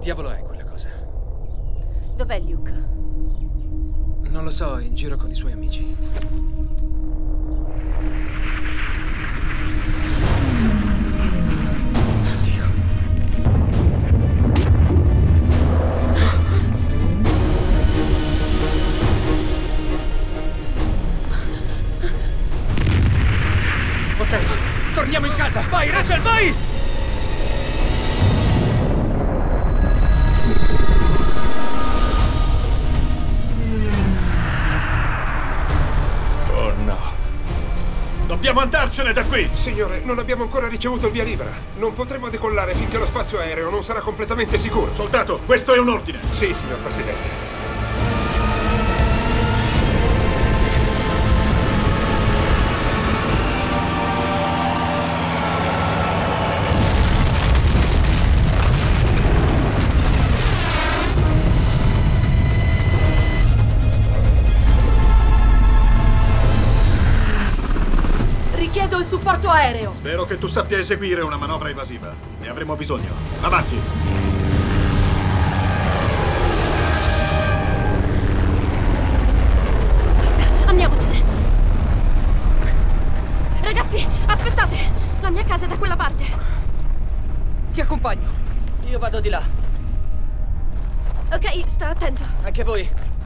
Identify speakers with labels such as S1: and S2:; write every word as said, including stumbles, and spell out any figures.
S1: diavolo è quella cosa?
S2: Dov'è Luke?
S1: Non lo so, è in giro con i suoi amici. Dio. Ok, torniamo in casa! Vai, Rachel, vai!
S3: Oh no. Dobbiamo andarcene da qui!
S4: Signore, non abbiamo ancora ricevuto il via libera. Non potremo decollare finché lo spazio aereo non sarà completamente sicuro.
S3: Soldato, questo è un ordine!
S4: Sì, signor Presidente.
S2: Richiedo il supporto aereo.
S3: Spero che tu sappia eseguire una manovra evasiva. Ne avremo bisogno. Avanti!
S2: Basta, andiamocene. Ragazzi, aspettate! La mia casa è da quella parte.
S5: Ti accompagno. Io vado di là.
S2: Ok, sta attento.
S5: Anche voi.